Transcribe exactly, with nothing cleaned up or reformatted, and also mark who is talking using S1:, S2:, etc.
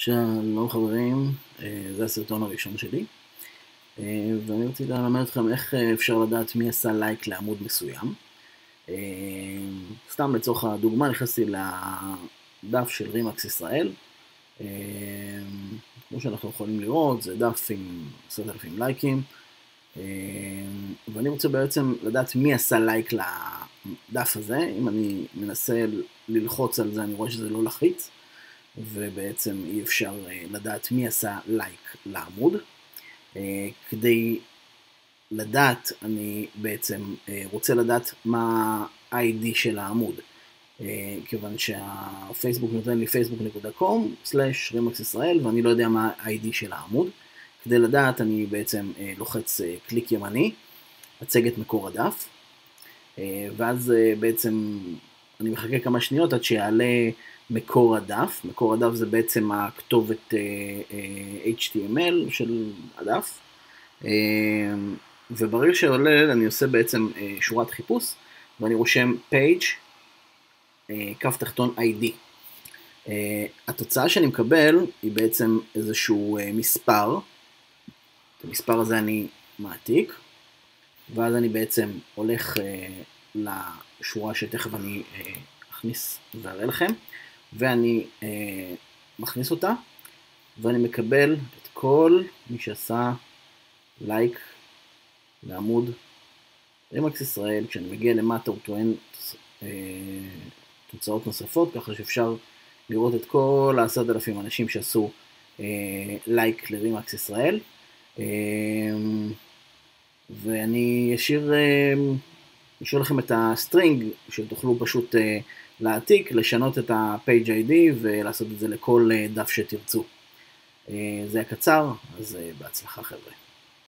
S1: שלום חברים, זה הסרטון הראשון שלי ואני רציתי ללמד אתכם איך אפשר לדעת מי עשה לייק לעמוד מסוים. סתם לצורך הדוגמה נכנסתי לדף של רימקס ישראל, כמו שאנחנו יכולים לראות זה דף עם עשרת אלפים לייקים, ואני רוצה בעצם לדעת מי עשה לייק לדף הזה. אם אני מנסה ללחוץ על זה אני רואה שזה לא לחיץ, ובעצם אי אפשר לדעת מי עשה לייק לעמוד. כדי לדעת, אני בעצם רוצה לדעת מה ה-איי די של העמוד, כיוון שהפייסבוק נותן לי פייסבוק נקודה קום סלש רימקס ישראל ואני לא יודע מה ה-איי די של העמוד. כדי לדעת אני בעצם לוחץ קליק ימני, אצג את מקור הדף, ואז בעצם אני מחכה כמה שניות עד שיעלה מקור הדף. מקור הדף זה בעצם הכתובת אייץ' טי אם אל של הדף, וברגע שעולה אני עושה בעצם שורת חיפוש ואני רושם page כף תחתון איי די. התוצאה שאני מקבל היא בעצם איזשהו מספר, את המספר הזה אני מעתיק, ואז אני בעצם הולך לשורה שתכף אני אכניס ואראה לכם, ואני אה, מכניס אותה, ואני מקבל את כל מי שעשה לייק לעמוד רימקס ישראל. כשאני מגיע למטה הוא טוען אה, תוצאות נוספות, ככה שאפשר לראות את כל עשרת אלפים אנשים שעשו אה, לייק לרימקס ישראל, אה, ואני אשאיר אה, אשאיר לכם את הסטרינג שתוכלו פשוט אה, להעתיק, לשנות את ה-page איי די ולעשות את זה לכל דף שתרצו. זה היה קצר, אז בהצלחה חבר'ה.